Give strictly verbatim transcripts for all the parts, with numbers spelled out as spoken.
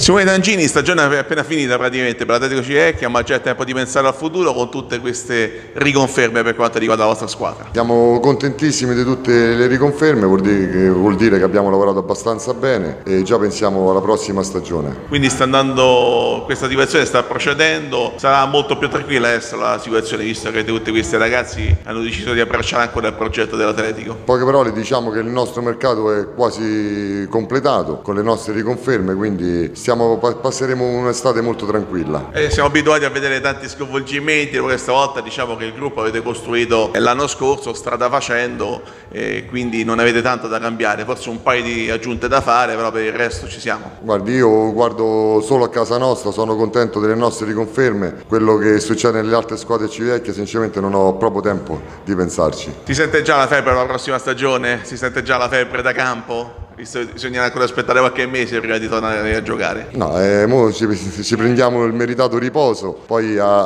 Simone Tangini, stagione è appena finita praticamente per l'Atletico Civitavecchia, ma già è tempo di pensare al futuro con tutte queste riconferme per quanto riguarda la vostra squadra. Siamo contentissimi di tutte le riconferme, vuol dire che, vuol dire che abbiamo lavorato abbastanza bene e già pensiamo alla prossima stagione. Quindi sta andando, questa situazione sta procedendo, sarà molto più tranquilla adesso la situazione, visto che tutti questi ragazzi hanno deciso di abbracciare ancora il progetto dell'Atletico. Poche parole, diciamo che il nostro mercato è quasi completato con le nostre riconferme, quindi stiamo passeremo un'estate molto tranquilla. Eh, siamo abituati a vedere tanti sconvolgimenti, questa volta diciamo che il gruppo avete costruito l'anno scorso strada facendo, e quindi non avete tanto da cambiare, forse un paio di aggiunte da fare, però per il resto ci siamo. Guardi, io guardo solo a casa nostra, sono contento delle nostre riconferme, quello che succede nelle altre squadre civitavecchie sinceramente non ho proprio tempo di pensarci. Si sente già la febbre per la prossima stagione? Si sente già la febbre da campo? Bisogna ancora aspettare qualche mese prima di tornare a giocare. No, eh, mo ci, ci prendiamo il meritato riposo, poi a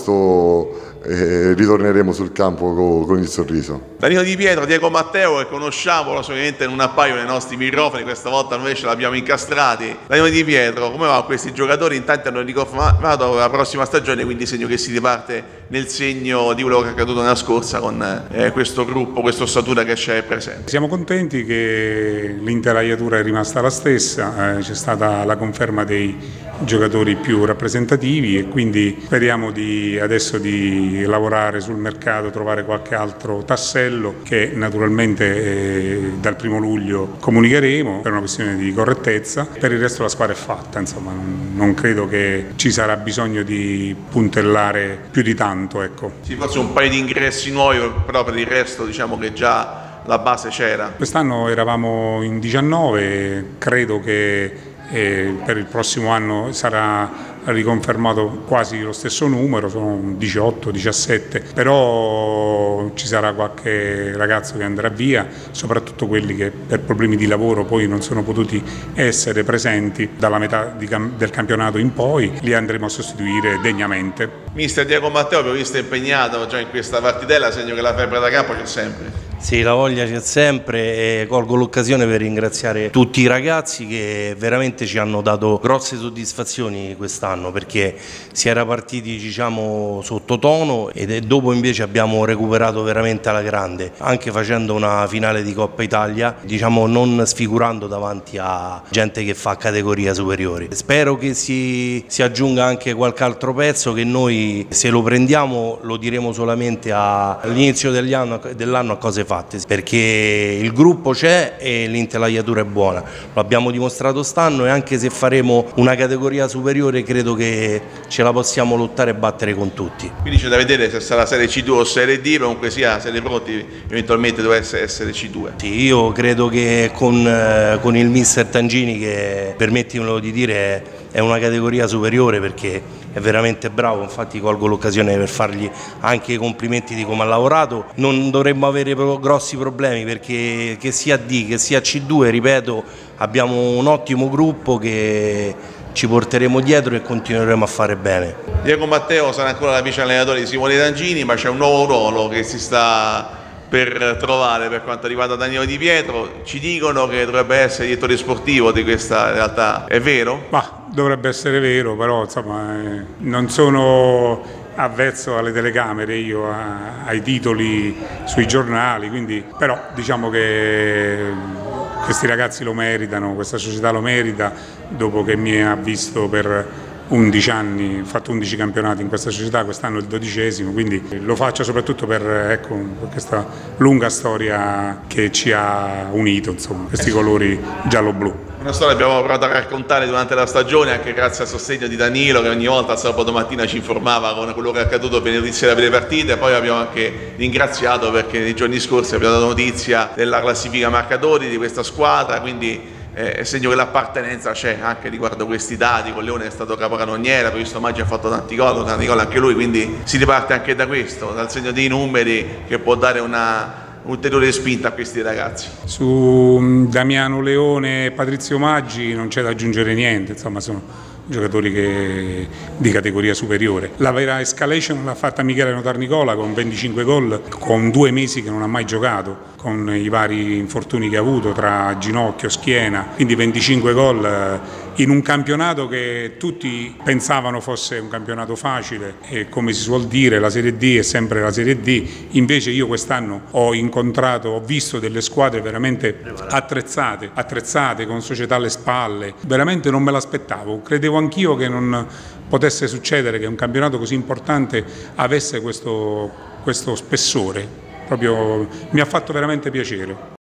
agosto eh, ritorneremo sul campo co, con il sorriso. Danilo Di Pietro, Diego Matteo, che conosciamo, solamente non appaiono nei nostri microfoni, questa volta invece l'abbiamo incastrati. Danilo Di Pietro, come va questi giocatori? Intanto hanno riconfermato la prossima stagione, quindi segno che si riparte nel segno di quello che è accaduto nella scorsa con eh, questo gruppo, questa ossatura che c'è presente. Siamo contenti che l'intelaiatura è rimasta la stessa, eh, c'è stata la conferma dei giocatori più rappresentativi e quindi speriamo di, adesso di lavorare sul mercato, trovare qualche altro tassello che naturalmente eh, dal primo luglio comunicheremo per una questione di correttezza. Per il resto la squadra è fatta, insomma, non, non credo che ci sarà bisogno di puntellare più di tanto. Ecco. Sì, forse un paio di ingressi nuovi, però per il resto diciamo che già la base c'era. Quest'anno eravamo in diciannove, credo che eh, per il prossimo anno sarà riconfermato quasi lo stesso numero, sono diciotto diciassette, però ci sarà qualche ragazzo che andrà via, soprattutto quelli che per problemi di lavoro poi non sono potuti essere presenti dalla metà di cam del campionato in poi, li andremo a sostituire degnamente. Mister Diego Matteo, vi ho visto impegnato già in questa partitella, segno che la febbre da campo c'è sempre. Sì, la voglia c'è sempre e colgo l'occasione per ringraziare tutti i ragazzi che veramente ci hanno dato grosse soddisfazioni quest'anno, perché si era partiti diciamo sottotono e dopo invece abbiamo recuperato veramente alla grande, anche facendo una finale di Coppa Italia, diciamo non sfigurando davanti a gente che fa categoria superiore. Spero che si, si aggiunga anche qualche altro pezzo che noi, se lo prendiamo, lo diremo solamente all'inizio dell'anno dell'anno a cose fatte, perché il gruppo c'è e l'intelaiatura è buona, lo abbiamo dimostrato st'anno e anche se faremo una categoria superiore credo che ce la possiamo lottare e battere con tutti. Quindi c'è da vedere se sarà Serie C due o Serie D, comunque sia siete pronti eventualmente dovesse essere C due. Sì, io credo che con, eh, con il mister Tangini, che permettimelo di dire è una categoria superiore perché è veramente bravo, infatti colgo l'occasione per fargli anche i complimenti di come ha lavorato. Non dovremmo avere grossi problemi perché che sia D che sia C due, ripeto, abbiamo un ottimo gruppo che ci porteremo dietro e continueremo a fare bene. Diego Matteo sarà ancora la vice allenatore di Simone Tangini, ma c'è un nuovo ruolo che si sta per trovare per quanto riguarda Danilo Di Pietro. Ci dicono che dovrebbe essere direttore sportivo di questa realtà, è vero? Ma dovrebbe essere vero, però insomma eh, non sono avvezzo alle telecamere, io a, ai titoli sui giornali, quindi però diciamo che questi ragazzi lo meritano, questa società lo merita, dopo che mi ha visto per undici anni, ho fatto undici campionati in questa società, quest'anno il dodicesimo, quindi lo faccio soprattutto per, ecco, per questa lunga storia che ci ha unito, insomma, questi colori giallo-blu. Una storia che abbiamo provato a raccontare durante la stagione, anche grazie al sostegno di Danilo che ogni volta sabato mattina ci informava con quello che è accaduto venerdì sera per le partite. Poi abbiamo anche ringraziato perché nei giorni scorsi abbiamo dato notizia della classifica marcatori di questa squadra, quindi è eh, segno che l'appartenenza c'è anche riguardo questi dati. Con Leone è stato capocannoniere, per questo Maggi ha fatto tanti gol, tanti gol anche lui, quindi si riparte anche da questo, dal segno dei numeri che può dare una ulteriore spinta a questi ragazzi. Su Damiano Leone e Patrizio Maggi non c'è da aggiungere niente, insomma sono giocatori che, di categoria superiore. La vera escalation l'ha fatta Michele Notarnicola con venticinque gol, con due mesi che non ha mai giocato, con i vari infortuni che ha avuto tra ginocchio, schiena, quindi venticinque gol in un campionato che tutti pensavano fosse un campionato facile e, come si suol dire, la Serie D è sempre la Serie D, invece io quest'anno ho incontrato, ho visto delle squadre veramente attrezzate, attrezzate con società alle spalle, veramente non me l'aspettavo, credevo anch'io che non potesse succedere che un campionato così importante avesse questo, questo spessore, proprio mi ha fatto veramente piacere.